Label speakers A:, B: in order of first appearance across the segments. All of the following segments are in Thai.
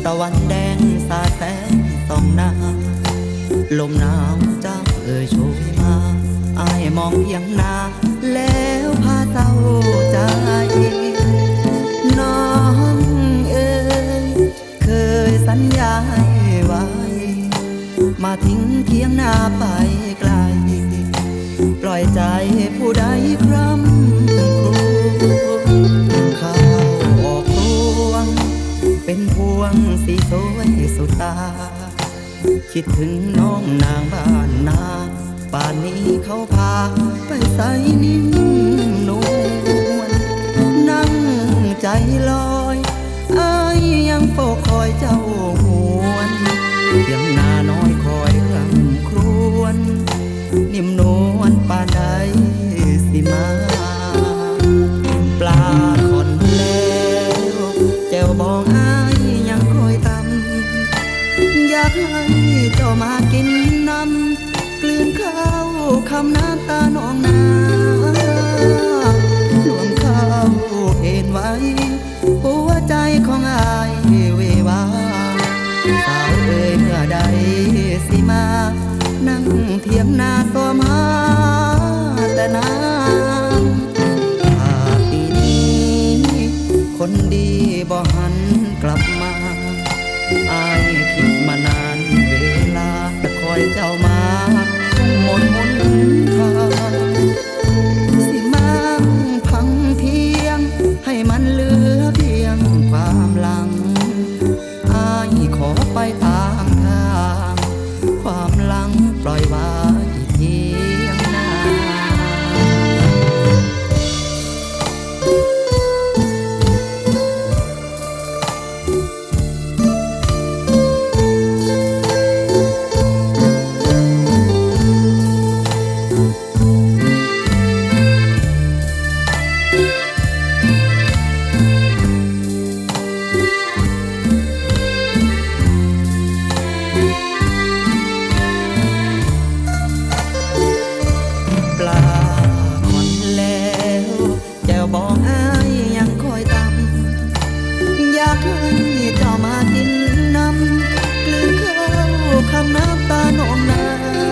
A: ตะวันแดงสาดแสงส่องหน้าลมหนาวจับโชยมาอ้ายมองเพียงหน้าแล้วพาเศร้าใจน้องเอ๋ยเคยสัญญาให้ไว้มาทิ้งเพียงหน้าไปไกลปล่อยใจผู้ใดคร่ำครวญข้าวออกรวงเป็นพวงสีสวยสุดตาคิดถึงน้องนางบ้านนาป่านนี้เขาพาไปใส่นิ่มนวลนั่งใจลอยอ้ายยังเฝ้าคอยเจ้าหวนเพียงหน้าน้อยคอยรำครวญนิ่มนวลป่านใดสิมาปลาขอนแล้วแก้วบองอ้ายยังคอยตำอยากให้เจ้ามากินน้ำกลืนข้าวคำน้ำตาหนองนาหลวงข้าวเอ็นไว้หัวใจของอ้ายเววาสาวเอ่ยเมื่อใดสิมานั่งเทียมนาซ้อมหาแต่น้ำถ้าปีนี้คนดีบ่หันกลับมาอ้ายคิดมานานเวลาจะคอยเจ้ามาหมดหนทางสิมาพังเพียงให้มันเหลือเพียงความหลังอ้ายขอไปตามทางความหลังปล่อยไว้เพียงหน้าคำน้ำตาหนองนา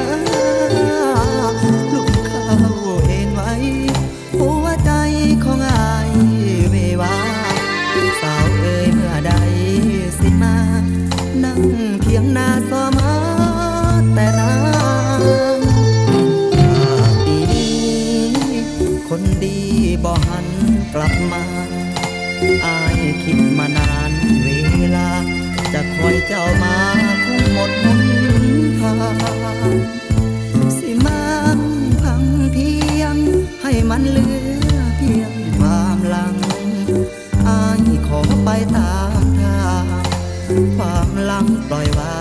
A: ลูกข้าวเอ็นไว้หัวใจของอ้ายเววาสาวเอ่ยเมื่อใดสิมานั่งเพียงหน้าซ้อมหาแต่น้ำปีนี้คนดีบ่หันกลับมาอ้ายคิดมานานเวลาจะคอยเจ้ามาคงหมดหนทางสิมาพังเพียงให้มันเหลือเพียงความหลังอ้ายขอไปตามทางความหลังปล่อยไว้